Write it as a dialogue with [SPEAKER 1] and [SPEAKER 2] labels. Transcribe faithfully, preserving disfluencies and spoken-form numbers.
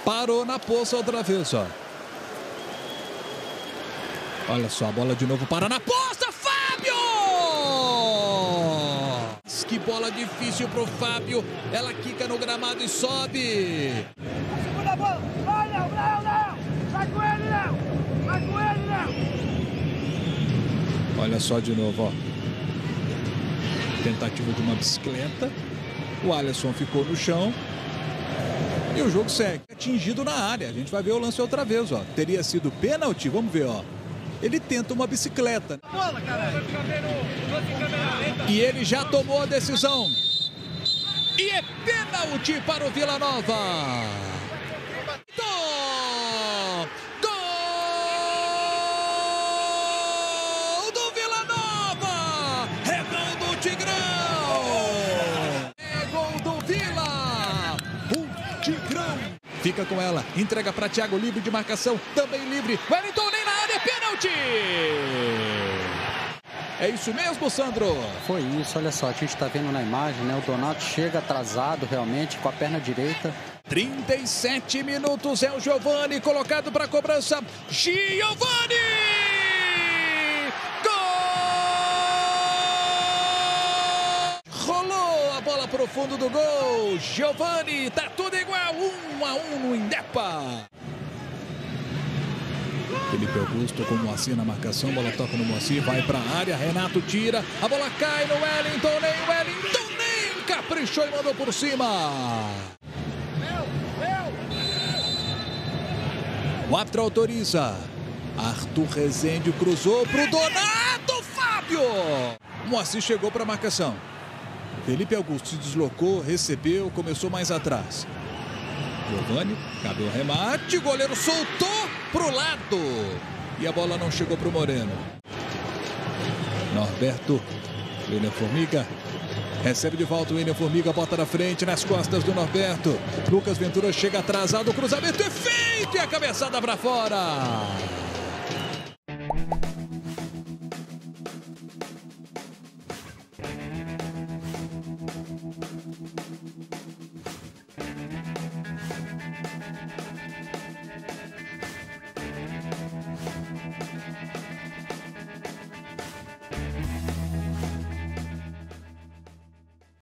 [SPEAKER 1] Parou na poça outra vez, ó. Olha só, a bola de novo para na poça, Fábio! Que bola difícil pro Fábio. Ela quica no gramado e sobe.
[SPEAKER 2] Segunda bola. Vai, Léo, Léo, Léo. Vai com ele, Léo. Vai com ele, Léo.
[SPEAKER 1] Olha só de novo, ó. Tentativa de uma bicicleta. O Alisson ficou no chão. E o jogo segue. Atingido na área. A gente vai ver o lance outra vez, ó. Teria sido pênalti, vamos ver, ó. Ele tenta uma bicicleta.
[SPEAKER 2] Bola, caralho.
[SPEAKER 1] E ele já tomou a decisão. E é pênalti para o Vila Nova. Gol! Gol do Vila Nova! É gol do Tigrão! É gol do Vila! O Tigrão! Fica com ela, entrega para Thiago, livre de marcação, também livre. Wellington nem na área, pênalti! É isso mesmo, Sandro?
[SPEAKER 3] Foi isso, olha só, a gente está vendo na imagem, né? O Donato chega atrasado realmente com a perna direita.
[SPEAKER 1] trinta e sete minutos, é o Giovani colocado para a cobrança. Giovani! Gol! Rolou a bola pro fundo do gol. Giovani, tá tudo igual, um a um no Indepa. Felipe Augusto com o Moacir na marcação, bola toca no Moacir, vai para a área, Renato tira, a bola cai no Wellington, nem Wellington, nem caprichou e mandou por cima. O árbitro autoriza, Arthur Rezende cruzou pro Donato, Fábio. Moacir chegou para a marcação, Felipe Augusto se deslocou, recebeu, começou mais atrás. Giovani, cabe o remate, o goleiro soltou pro lado e a bola não chegou pro Moreno. Norberto, William Formiga, recebe de volta o William Formiga, bota na frente, nas costas do Norberto. Lucas Ventura chega atrasado, o cruzamento é feito e a cabeçada para fora.